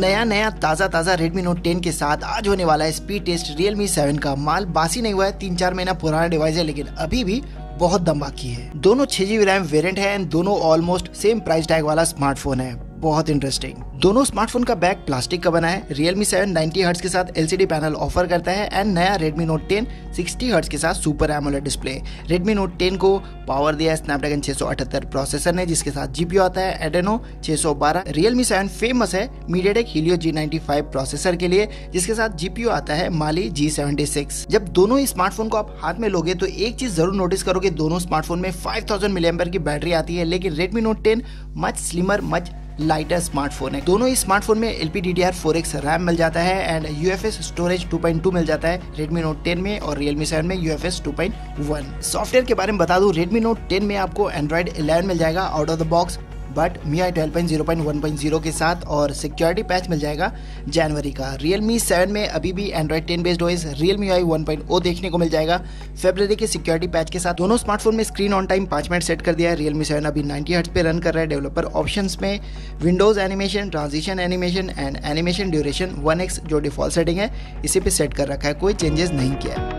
नया ताज़ा Redmi Note 10 के साथ आज होने वाला है स्पीड टेस्ट Realme 7 का। माल बासी नहीं हुआ है, 3-4 महीना पुराना डिवाइस है, लेकिन अभी भी बहुत दम बाकी है। दोनों 6GB रैम वेरिएंट है एंड दोनों ऑलमोस्ट सेम प्राइस टैग वाला स्मार्टफोन है। बहुत इंटरेस्टिंग। दोनों स्मार्टफोन का बैक प्लास्टिक का बना है। Realme 7 90 हर्ट्ज के साथ LCD पैनल ऑफर करता है एंड नया Redmi Note 10 60 हर्ट्ज के साथ super AMOLED display. Redmi Note 10 को पावर दिया है स्नैपड्रैगन 678 प्रोसेसर ने, जिसके साथ GPU आता है Adreno 612। Realme 7 फेमस है MediaTek Helio G95 प्रोसेसर के लिए, जिसके साथ GPU आता है Mali G76। जब दोनों ही स्मार्टफोन को आप हाथ में लोगे तो एक चीज जरूर नोटिस करोगे, दोनों स्मार्टफोन में 5000 mAh की बैटरी आती है, लेकिन Redmi Note 10 much slimmer much lighter smartphone है। दोनों ही स्मार्टफोन में LPDDR4X रैम मिल जाता है एंड UFS स्टोरेज 2.2 मिल जाता है Redmi Note 10 में, और Realme 7 में UFS 2.1। सॉफ्टवेयर के बारे में बता दूं, Redmi Note 10 में आपको Android 11 मिल जाएगा out of the box, but MIUI 12.0.1.0 के साथ, और सिक्योरिटी पैच मिल जाएगा जनवरी का। Realme 7 में अभी भी Android 10 based OS Realme UI 1.0 देखने को मिल जाएगा फरवरी के सिक्योरिटी पैच के साथ। दोनों स्मार्टफोन में screen on time 5 minute set कर दिया है। Realme 7 अभी 90 हर्ट्ज पे रन कर रहा है। डेवलपर ऑप्शंस में windows animation, transition animation and animation duration 1x जो डिफॉल्ट सेटिंग है इसी पे सेट कर रखा है, कोई चेंजेस नहीं किया है।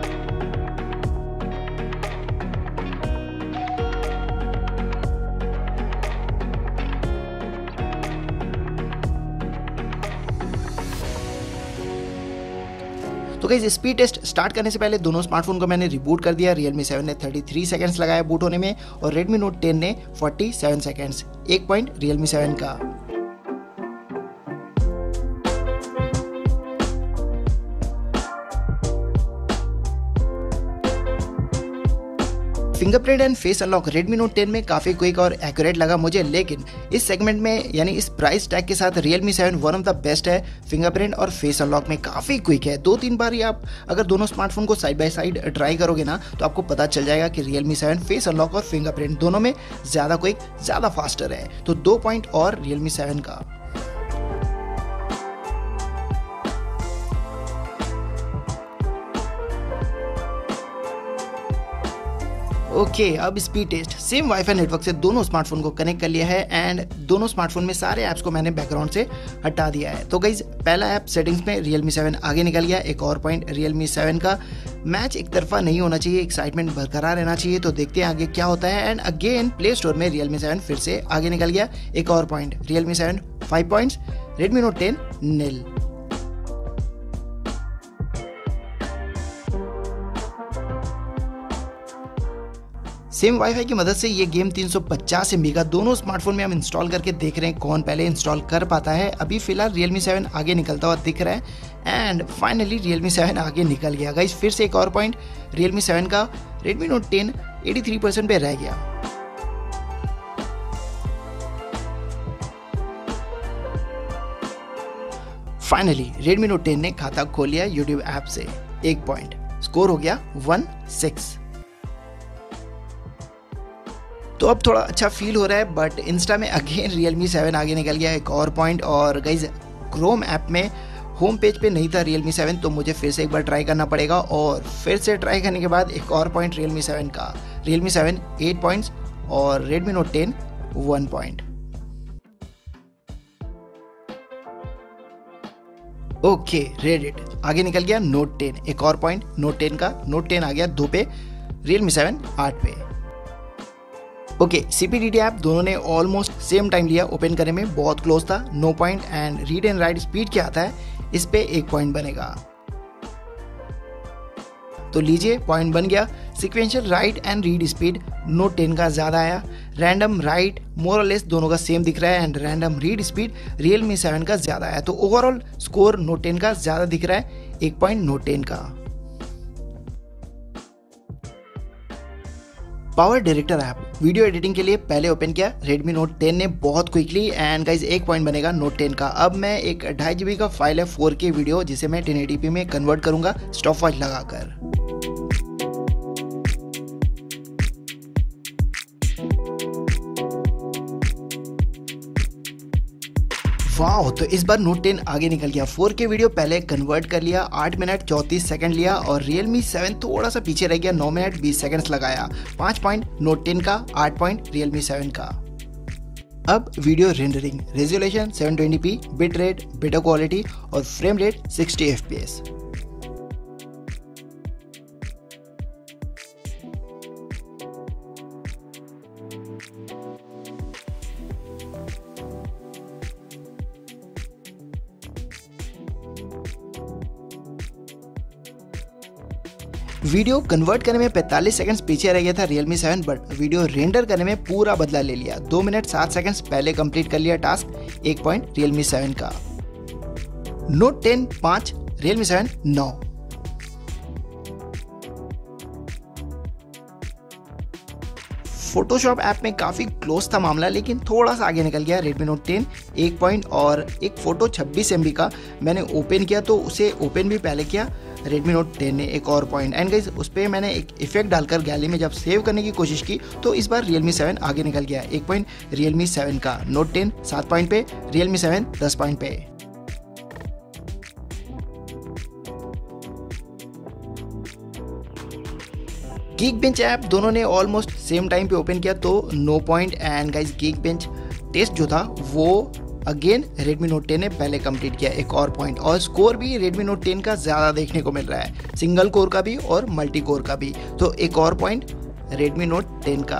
तो गाइस स्पीड टेस्ट स्टार्ट करने से पहले दोनों स्मार्टफोन को मैंने रिबूट कर दिया। Realme 7 ने 33 सेकंड्स लगाया बूट होने में और Redmi Note 10 ने 47 सेकंड्स। 1 पॉइंट Realme 7 का। Fingerprint and face unlock Redmi Note 10 में काफी क्विक और एक्यूरेट लगा मुझे, लेकिन इस सेगमेंट में यानी इस प्राइस टैग के साथ Realme 7 one of the best है। फिंगरप्रिंट और फेस अनलॉक में काफी क्विक है। 2-3 बार ही आप अगर दोनों स्मार्टफोन को साइड बाय साइड ट्राई करोगे ना, तो आपको पता चल जाएगा कि Realme 7 फेस अनलॉक और फिंगरप्रिंट दोनों में ज्यादा क्विक, ज्यादा फास्टर है। तो 2 पॉइंट और Realme 7 का। ओके, अब speed test. Same WiFi network से दोनों स्मार्टफोन को कनेक्ट कर लिया है एंड दोनों स्मार्टफोन में सारे ऐप्स को मैंने बैकग्राउंड से हटा दिया है। तो गाइज पहला ऐप सेटिंग्स में Realme 7 आगे निकल गया। एक और पॉइंट Realme 7 का। मैच एक तरफा नहीं होना चाहिए, एक्साइटमेंट बरकरार रहना चाहिए। तो देखते हैं आगे क्या होता है। एंड अगेन प्ले स्टोर में Realme 7 फिर से आगे निकल गया। एक और point Realme 7 5 points, Redmi Note 10 nil। Same WiFi की मदद से ये गेम 350 MB का दोनों स्मार्टफोन में हम इंस्टॉल करके देख रहे हैं कौन पहले इंस्टॉल कर पाता है। अभी फिलहाल Realme 7 आगे निकलता हुआ दिख रहा है एंड फाइनली Realme 7 आगे निकल गया। गाइस फिर से एक और पॉइंट Realme 7 का। Redmi Note 10 83% पे रह गया। फाइनली Redmi Note 10 ने खाता खोल लिया YouTube ऐप से। 1 पॉइंट, स्कोर हो गया 1-6। तो अब थोड़ा अच्छा फील हो रहा है, बट इंस्टा में अगेन Realme 7 आगे निकल गया। एक और पॉइंट। और गाइज क्रोम ऐप में होम पेज पे नहीं था Realme 7, तो मुझे फिर से एक बार ट्राई करना पड़ेगा, और फिर से ट्राई करने के बाद एक और पॉइंट Realme 7 का। Realme 7 8 पॉइंट्स और Redmi Note 10 1 point. Okay, Reddit आगे निकल गया Note 10। एक और पॉइंट Note 10 का। Note 10 आ गया 2 पे, Realme 7 8 पे। ओके, CPDD ऐप दोनों ने ऑलमोस्ट सेम टाइम लिया ओपन करने में, बहुत क्लोज था। No point. And read and write speed क्या आता है, इस पे 1 पॉइंट बनेगा। तो लीजिए पॉइंट बन गया। Sequential write and read speed Note 10 का ज्यादा आया। रैंडम राइट मोर और लेस दोनों का सेम दिख रहा है and random read speed Realme 7 का ज्यादा आया। तो ओवरऑल स्कोर Note 10 का ज्यादा दिख रहा है। 1 पॉइंट Note 10 का। Power Director app video editing के लिए पहले ओपन किया Redmi Note 10 ने बहुत क्विकली एंड गाइज 1 पॉइंट बनेगा Note 10 का। अब मैं एक 2.5 GB का फाइल है 4K वीडियो, जिसे मैं 1080p में कन्वर्ट करूंगा स्टॉप वॉच लगाकर। वाह, तो इस बार Note 10 आगे निकल गया। 4K वीडियो पहले कन्वर्ट कर लिया, 8 मिनट 34 सेकंड लिया, और Realme 7 थोड़ा सा पीछे रह गया, 9 मिनट 20 सेकंड्स लगाया। 5 पॉइंट Note 10 का, 8 पॉइंट Realme 7 का। अब video rendering, resolution 720p, bit rate, better quality और frame rate 60 fps। Video convert करने में 45 सेकंड्स पीछे रह गया था Realme 7, बट वीडियो रेंडर करने में पूरा बदला ले लिया। 2 मिनट 7 सेकंड्स पहले कंप्लीट कर लिया टास्क। 1 पॉइंट Realme 7 का। Note 10 5, Realme 7 9। फोटोशॉप ऐप में काफ़ी क्लोज था मामला, लेकिन थोड़ा सा आगे निकल गया Redmi Note 10 1 पॉइंट। और एक फ़ोटो 26 MB का मैंने ओपन किया तो उसे ओपन भी पहले किया Redmi Note 10 ने, एक और पॉइंट। एंड गाइस उस पर मैंने एक इफेक्ट डालकर गैलरी में जब सेव करने की कोशिश की तो इस बार Realme 7 आगे निकल गया। 1 पॉइंट Realme 7 का। Note 10 7 पॉइंट पे, Realme 7 10 पॉइंट पे। Geekbench ऐप दोनों ने ऑलमोस्ट सेम टाइम पे ओपन किया तो no point. And guys Geekbench test जो था वो अगेन Redmi Note 10 ने पहले कंप्लीट किया, एक और पॉइंट। और स्कोर भी Redmi Note 10 का ज़्यादा देखने को मिल रहा है, सिंगल कोर का भी और मल्टी कोर का भी, तो एक और पॉइंट Redmi Note 10 का।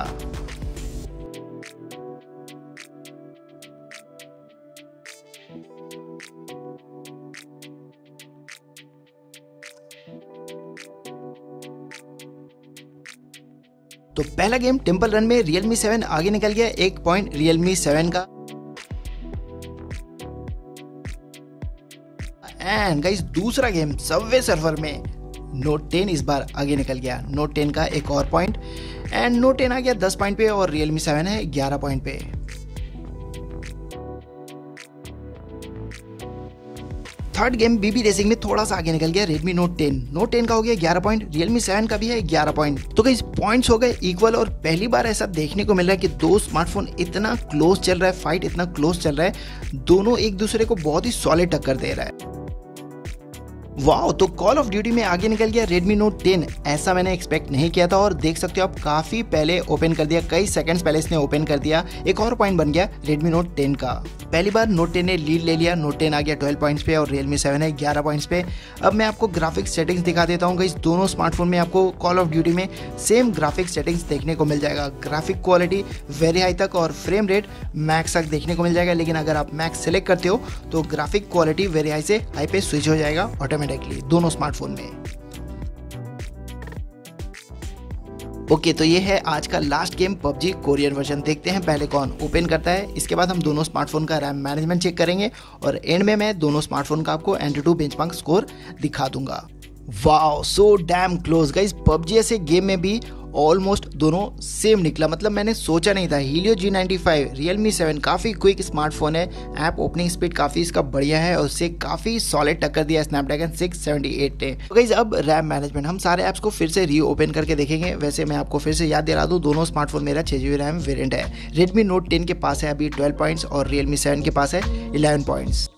तो पहला गेम टेम्पल रन में Realme 7 आगे निकल गया। 1 पॉइंट Realme 7 का। एंड गाइस दूसरा गेम सबवे सर्फर में Note 10 इस बार आगे निकल गया। Note 10 का एक और पॉइंट। एंड Note 10 आ गया 10 पॉइंट पे और Realme 7 है 11 पॉइंट पे। थर्ड गेम बीबी रेसिंग में थोड़ा सा आगे निकल गया Redmi Note 10। Note 10 का हो गया 11 पॉइंट, Realme 7 का भी है 11 पॉइंट। तो गाइस पॉइंट्स हो गए इक्वल और पहली बार ऐसा देखने को मिल रहा है कि दो स्मार्टफोन इतना क्लोज चल रहा है, फाइट इतना क्लोज चल रहा है, दोनों एक दूसरे को बहुत ही सॉलिड टक्कर दे रहा है। वाह, तो कॉल ऑफ ड्यूटी में आगे निकल गया Redmi Note 10। ऐसा मैंने एक्सपेक्ट नहीं किया था और देख सकते हो आप काफी पहले ओपन कर दिया, कई सेकंड्स पहले इसने ओपन कर दिया। एक और पॉइंट बन गया Redmi Note 10 का। पहली बार Note 10 ने लीड ले लिया। Note 10 आ गया 12 पॉइंट्स पे और Realme 7 है 11 पॉइंट्स पे। अब मैं आपको ग्राफिक्स सेटिंग्स दिखा देता हूँ। इस दोनों स्मार्टफोन में आपको कॉल ऑफ ड्यूटी में सेम ग्राफिक्स सेटिंग्स देखने को मिल जाएगा। ग्राफिक क्वालिटी वेरी हाई तक और फ्रेम रेट मैक्स तक देखने को मिल जाएगा, लेकिन अगर आप मैक्स सेलेक्ट करते हो तो ग्राफिक क्वालिटी वेरी हाई से हाई पे स्विच हो जाएगा ऑटोमेटिकली दोनों स्मार्टफोन में। ओके, तो ये है आज का last game PUBG Korean version. देखते हैं पहले कौन ओपन करता है, इसके बाद हम दोनों स्मार्टफोन का रैम मैनेजमेंट चेक करेंगे और एंड में मैं दोनों स्मार्टफोन का आपको Antutu बेंचमार्क स्कोर दिखा दूंगा। Wow, so damn close guys. PUBG ऐसे गेम में भी ऑलमोस्ट दोनों सेम निकला, मतलब मैंने सोचा नहीं था। Helio G95 Realme 7 काफ़ी क्विक स्मार्टफोन है, ऐप ओपनिंग स्पीड काफ़ी इसका बढ़िया है और उससे काफ़ी सॉलिड टक्कर दिया Snapdragon 678 ने। तो गाइस अब रैम मैनेजमेंट, हम सारे ऐप्स को फिर से रीओपन करके देखेंगे। वैसे मैं आपको फिर से याद दिला दूँ, दोनों स्मार्टफोन मेरा 6GB रैम वेरिएंट है। Redmi Note 10 के पास है अभी 12 पॉइंट्स और Realme 7 के पास है 11 पॉइंट्स।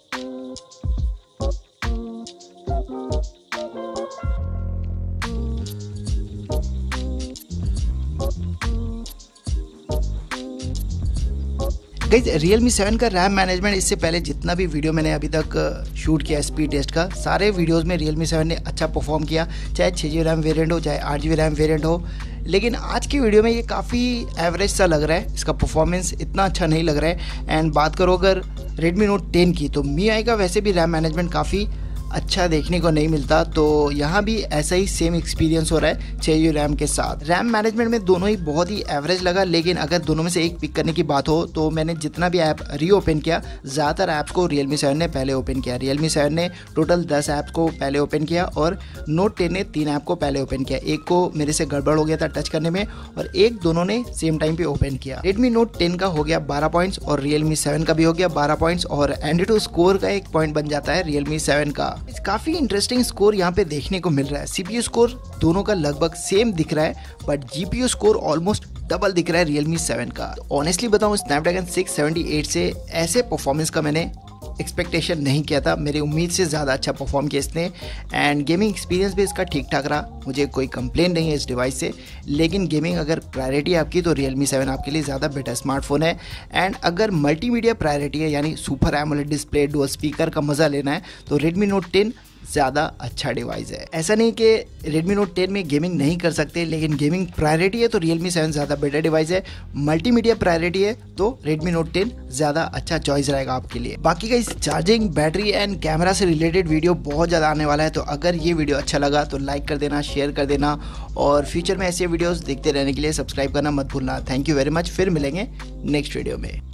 गाइस Realme 7 का रैम मैनेजमेंट, इससे पहले जितना भी वीडियो मैंने अभी तक शूट किया स्पीड टेस्ट का, सारे वीडियोस में Realme 7 ने अच्छा परफॉर्म किया, चाहे 6GB रैम वेरिएंट हो चाहे 8GB रैम वेरिएंट हो। लेकिन आज की वीडियो में ये काफ़ी एवरेज सा लग रहा है, इसका परफॉर्मेंस इतना अच्छा नहीं लग रहा है। एंड बात करो अगर Redmi Note 10 की, तो MIUI का वैसे भी रैम मैनेजमेंट काफ़ी अच्छा देखने को नहीं मिलता, तो यहाँ भी ऐसा ही सेम एक्सपीरियंस हो रहा है 6GB रैम के साथ। रैम मैनेजमेंट में दोनों ही बहुत ही एवरेज लगा, लेकिन अगर दोनों में से एक पिक करने की बात हो तो मैंने जितना भी ऐप रीओपन किया, ज़्यादातर ऐप्स को Realme 7 ने पहले ओपन किया। Realme 7 ने टोटल 10 ऐप्स को पहले ओपन किया और Note 10 ने 3 ऐप को पहले ओपन किया। एक को मेरे से गड़बड़ हो गया था टच करने में और एक दोनों ने सेम टाइम पे ओपन किया। Redmi Note 10 का हो गया 12 पॉइंट्स और Realme 7 का भी हो गया 12 पॉइंट्स और Antutu स्कोर का 1 पॉइंट बन जाता है Realme 7 का। काफ़ी इंटरेस्टिंग स्कोर यहाँ पे देखने को मिल रहा है। CPU स्कोर दोनों का लगभग सेम दिख रहा है, but GPU score almost double दिख रहा है Realme 7 का। ऑनेस्टली बताऊँ, Snapdragon 678 से ऐसे परफॉर्मेंस का मैंने एक्सपेक्टेशन नहीं किया था, मेरी उम्मीद से ज़्यादा अच्छा परफॉर्म किया इसने। एंड गेमिंग एक्सपीरियंस भी इसका ठीक ठाक रहा, मुझे कोई कंप्लेन नहीं है इस डिवाइस से। लेकिन गेमिंग अगर प्रायोरिटी है आपकी तो Realme 7 आपके लिए ज़्यादा बेटर स्मार्टफोन है। एंड अगर मल्टीमीडिया प्रायोरिटी है यानी super AMOLED display, dual speaker का मज़ा लेना है तो Redmi Note 10 ज़्यादा अच्छा डिवाइस है। ऐसा नहीं कि Redmi Note 10 में गेमिंग नहीं कर सकते, लेकिन गेमिंग प्रायोरिटी है तो Realme 7 ज़्यादा बेटर डिवाइस है। मल्टीमीडिया प्रायोरिटी है तो Redmi Note 10 ज़्यादा अच्छा चॉइस रहेगा आपके लिए। बाकी का इस चार्जिंग, बैटरी एंड कैमरा से रिलेटेड वीडियो बहुत ज़्यादा आने वाला है, तो अगर ये वीडियो अच्छा लगा तो लाइक कर देना, शेयर कर देना, और फ्यूचर में ऐसे वीडियोज़ देखते रहने के लिए सब्सक्राइब करना मत भूलना। थैंक यू वेरी मच, फिर मिलेंगे नेक्स्ट वीडियो में।